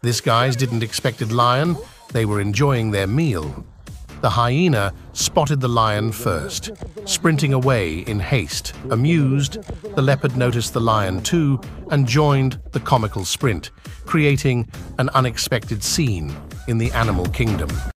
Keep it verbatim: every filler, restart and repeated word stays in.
This guys didn't expected lion, they were enjoying their meal. The hyena spotted the lion first, sprinting away in haste. Amused, the leopard noticed the lion too and joined the comical sprint, creating an unexpected scene in the animal kingdom.